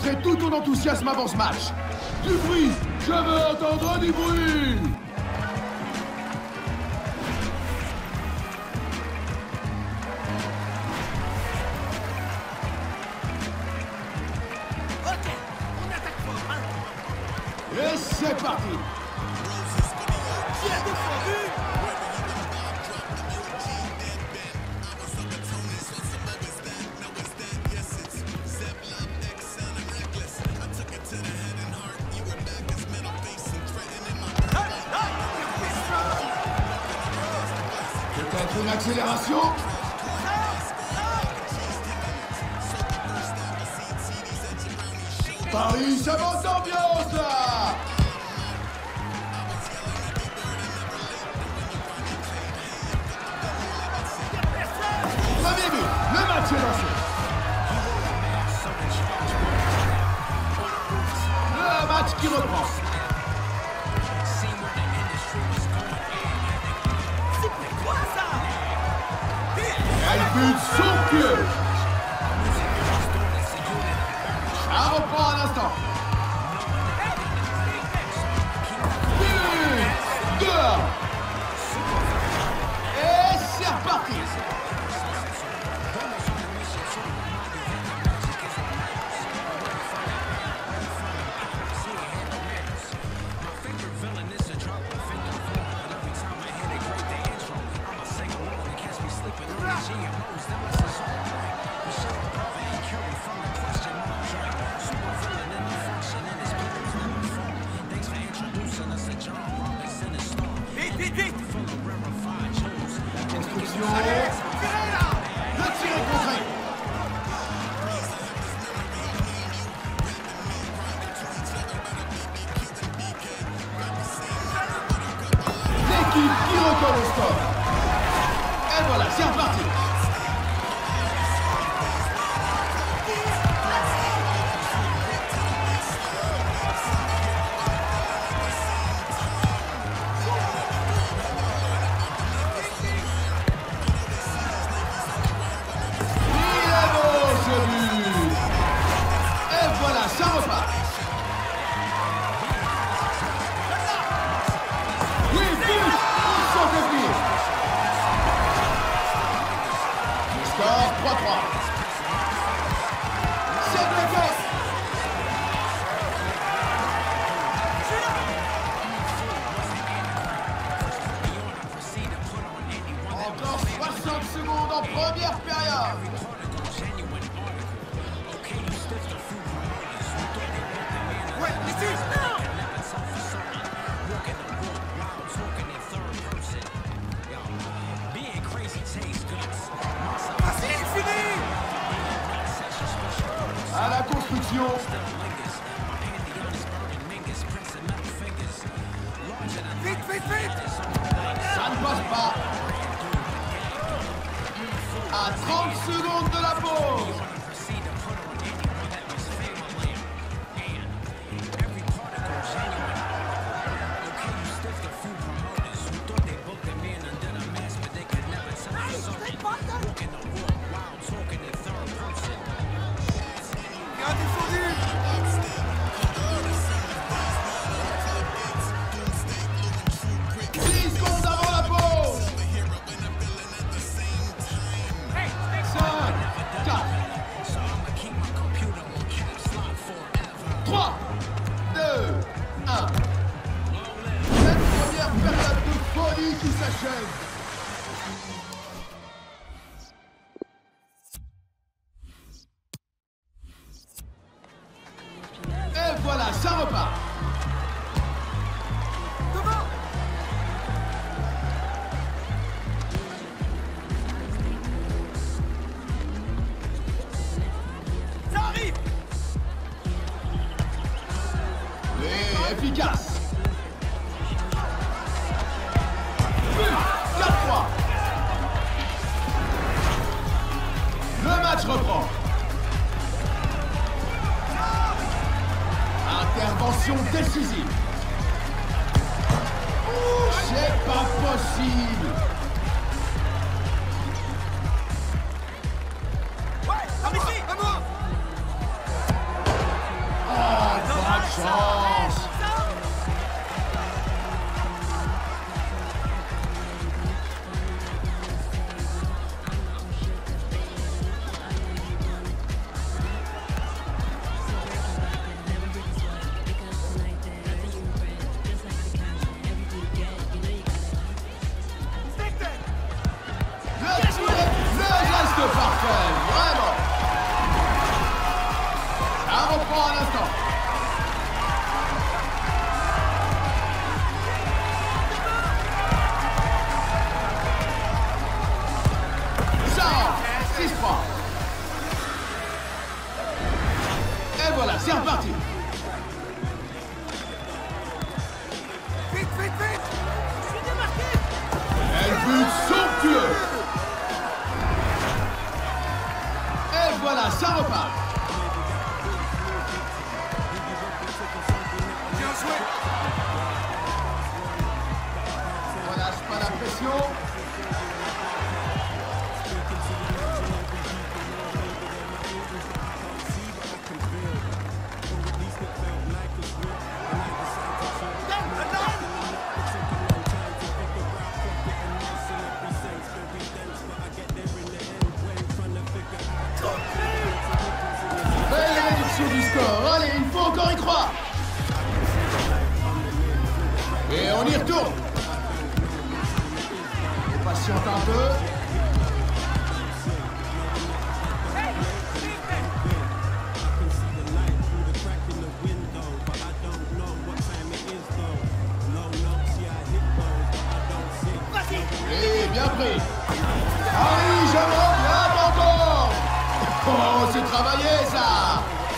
montrer tout ton enthousiasme avant ce match. Du bruit! Je veux entendre du bruit! Ok, on attaque fort, hein. Et c'est parti! Bien défendu. Peut-être une accélération? Paris, ça monte l'ambiance là! Premier but, le match est lancé. Le match qui reprend. C'est quoi ça? Quel but somptueux! Ça reprend à l'instant. But! 2-1. Et c'est reparti. Vite, vite, vite. Construction. Le tir est contré. L'équipe qui recolle au score. Et voilà, c'est reparti. Il est beau ce but. Et voilà, ça repart. Oui, but. Ils sont venus. Le score 3-3. C'est bloqué. Encore 60 secondes en première période. Ouais, ici. Ah, c'est fini. À la construction. Vite, vite, vite. Ça ne passe pas. À 30 secondes de la pause. Bien défendu. 10 secondes avant la pause. 5, 4, 3, 2, 1. Cette première période de folie qui s'achève. Et voilà, ça repart. Devant. Ça arrive. Oui, efficace. But, 4-3. Le match reprend. Intervention décisive. C'est pas possible. Ouais, par ici. À moi. chance. Le geste parfait, vraiment. Ça reprend un instant. Ça rentre, 6 points. Et voilà, c'est reparti. Vite, vite, vite! Je suis démarqué! Quel but somptueux. Et voilà, ça repart. Bien joué! Relâche pas la pression. Belle réduction du score. Allez, il faut encore y croire. Et on y retourne. On patiente un peu. Et bien pris. Harry, j'aimerais bien encore. Oh, c'est travaillé ça.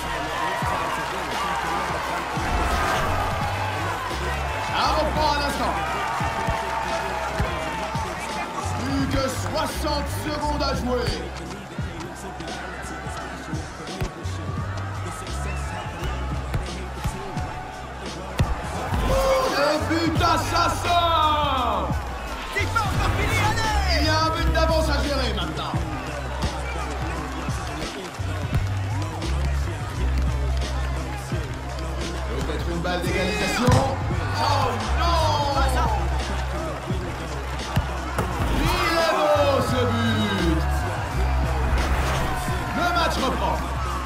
Ça reprend un instant. Plus que 60 secondes à jouer. Le but assassin. C'est pas encore fini, allez! Il y a un but d'avance à gérer maintenant. Peut-être une balle d'égalisation. Oh non! Il est beau ce but. Le match reprend.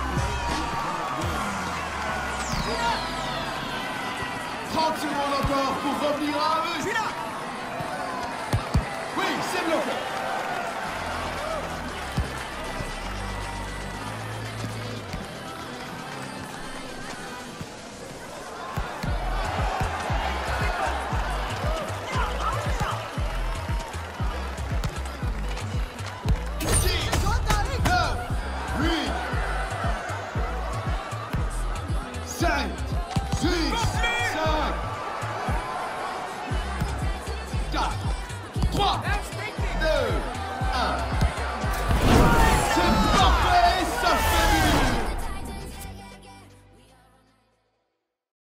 « 30 secondes encore pour revenir à un but. Je suis là! Oui, c'est bloqué. Cinq, six,